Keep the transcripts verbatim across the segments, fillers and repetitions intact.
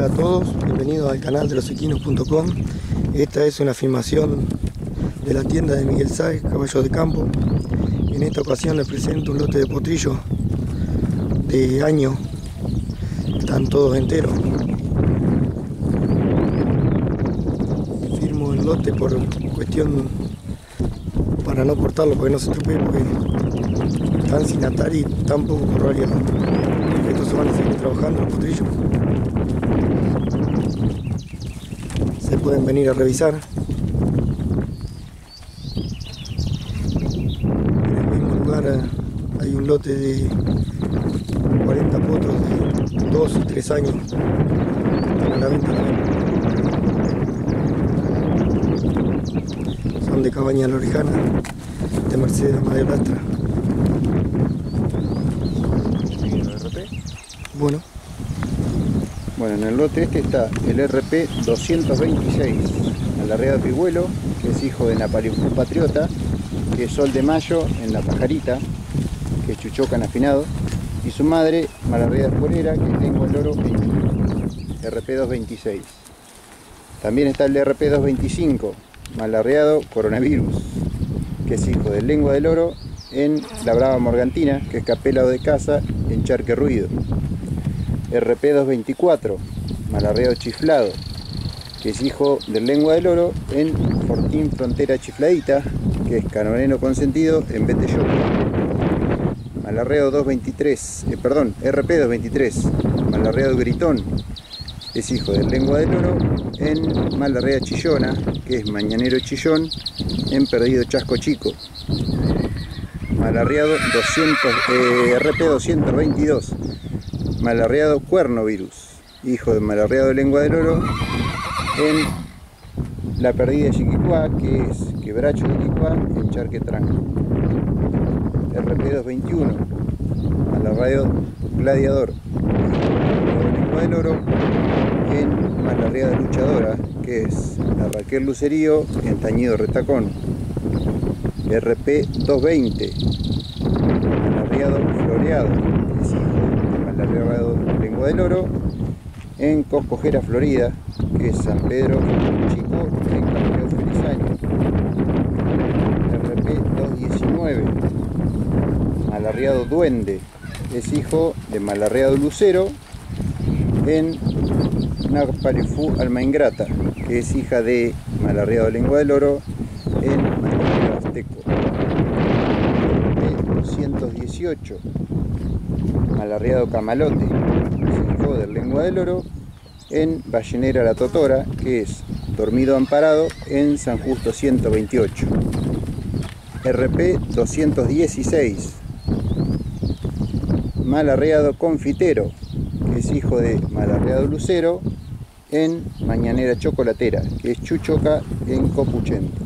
Hola a todos, bienvenidos al canal de los equinos punto com. Esta es una filmación de la tienda de Miguel Sáez, caballos de campo. En esta ocasión les presento un lote de potrillos de año, están todos enteros. Firmo el lote por cuestión para no cortarlo, porque no se estropee, porque están sin atar y están poco corraleados. Estos se van a seguir trabajando los potrillos. Se pueden venir a revisar. En el mismo lugar hay un lote de cuarenta potros de dos y tres años. Están a la venta también. Son de Cabaña La Orejana, de Mercedes Amadeo Lastra. Bueno. Bueno, en el lote este está el R P doscientos veintiséis, alarreado de Pigüelo, que es hijo de Napalimfú Patriota, que es Sol de Mayo en La Pajarita, que es Chuchocan afinado, y su madre, Malarreada Escuelera, que es Lengua del Oro, R P doscientos veintiséis. También está el R P doscientos veinticinco, Malarreado Coronavirus, que es hijo de Lengua del Oro en La Brava Morgantina, que es Capelado de Casa en Charque Ruido. R P doscientos veinticuatro, Malarreado Chiflado, que es hijo del Lengua del Oro en Fortín Frontera Chifladita, que es Canoreno Consentido en Betelloco. Malarreado doscientos veintitrés, eh, perdón, R P doscientos veintitrés, Malarreado Gritón, es hijo del Lengua del Oro en Malarrea Chillona, que es Mañanero Chillón en Perdido Chasco Chico. Malarreado doscientos, eh, R P doscientos veintidós, Malarreado Cuernovirus, hijo de Malarreado Lengua del Oro en La Perdida de Chiquicuá, que es Quebracho de Chiquicuá en Charque Tranco. R P doscientos veintiuno, Malarreado Gladiador, Lengua del Oro en Malarreada Luchadora, que es la Raquel Lucerío en Tañido Retacón. R P doscientos veinte, Malarreado Floreado, que es hijo de Malarreado Lengua del Oro en Coscojera, Florida, que es San Pedro Chico en Campeón Feliz Año. R P doscientos diecinueve, Malarreado Duende, es hijo de Malarreado Lucero en Napalimfú Alma Ingrata, que es hija de Malarreado Lengua del Oro en Malarreado Azteco. R P doscientos dieciocho, Malarreado Camalote, es hijo del Lengua del Oro en Ballenera La Totora, que es Dormido Amparado en San Justo ciento veintiocho. R P doscientos dieciséis, Malarreado Confitero, que es hijo de Malarreado Lucero en Mañanera Chocolatera, que es Chuchoca en Copuchento.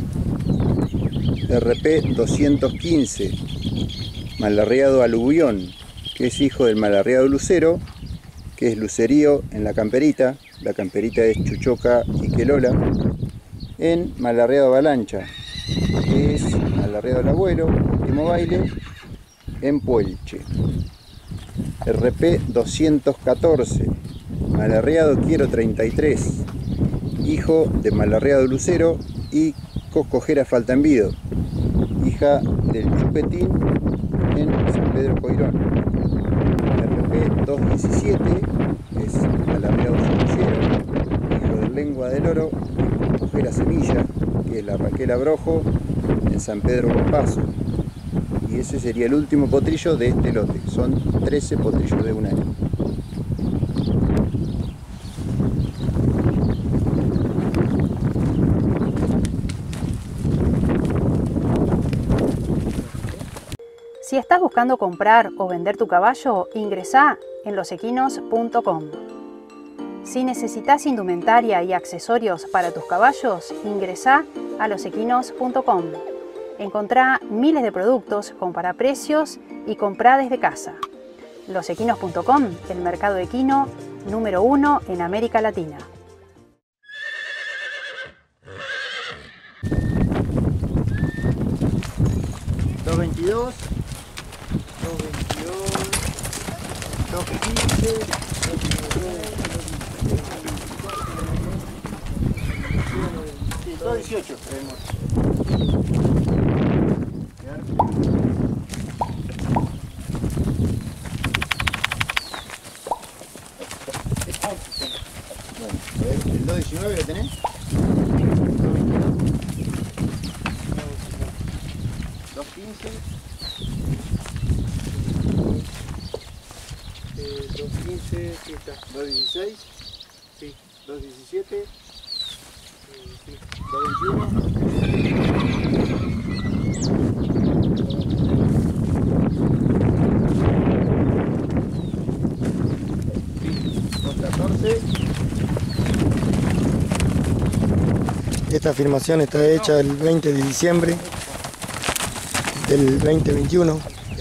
R P doscientos quince, Malarreado Aluvión, que es hijo del Malarreado Lucero, que es Lucerío en La Camperita, la Camperita es Chuchoca y Quelola, en Malarreado Avalancha, que es Malarreado el Abuelo, último baile, en Puelche. R P doscientos catorce, Malarreado Quiero treinta y tres, hijo de Malarreado Lucero y Coscojera Faltanvido, hija del Chupetín en San Pedro Coirón. R P doscientos diecisiete es Malarreado Semillero, hijo del Lengua del Oro y Coscojera Semilla, que es la Raquel Abrojo en San Pedro Compaso. Y ese sería el último potrillo de este lote. Son trece potrillos de un año. Si estás buscando comprar o vender tu caballo, ingresá en los equinos punto com. Si necesitas indumentaria y accesorios para tus caballos, ingresá a los equinos punto com. Encontrá miles de productos, compara precios y comprá desde casa. los equinos punto com, el mercado equino número uno en América Latina. doscientos veintidós, doscientos veintidós, doscientos quince, doscientos diecinueve, dieciocho. Bueno, a ver, ¿el dos diecinueve lo tenés? dos quince. Eh, dos quince, sí está. dos dieciséis. Sí, dos diecisiete. Eh, sí. dos veintiuno. dos catorce. Esta filmación está hecha el veinte de diciembre del veinte veintiuno.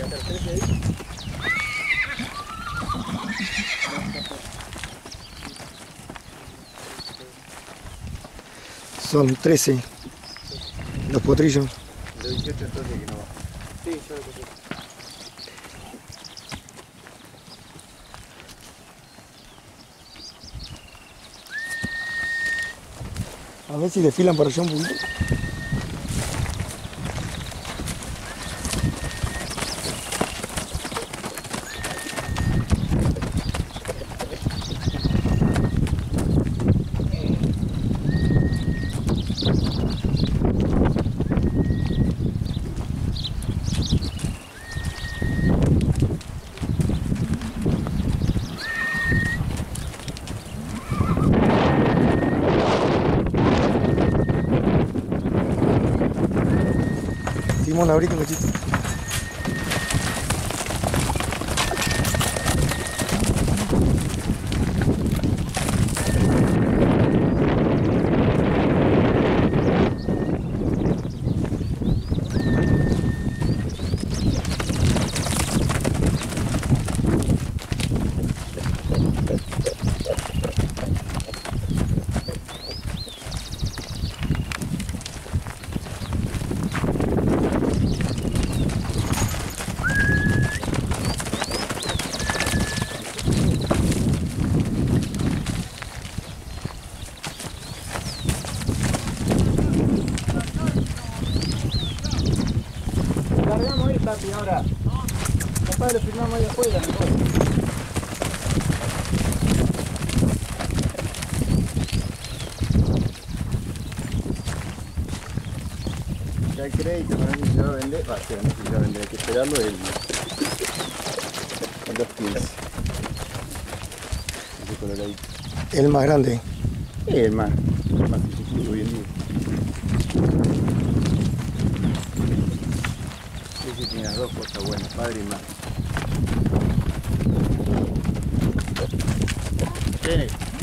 Son trece los potrillos. Los dieciocho entonces que no va. Sí, yo lo puse. A ver si desfilan por allá un poquito. Simón, abrite un cachito. Largamos ahí, papi, ahora. Capaz lo filmamos ahí afuera, mejor. Ya el crédito, no sé si se va a vender. Va, sí, no sé si se va a vender, hay que esperarlo el, el dos quince. Ese coloradito. El más grande. Sí, el más, el más difícil hoy en día. Ese tiene las dos cosas buenas, padre y madre. Tiene.